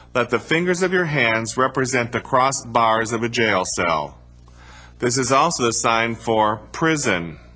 Let the fingers of your hands represent the crossed bars of a jail cell. This is also the sign for prison.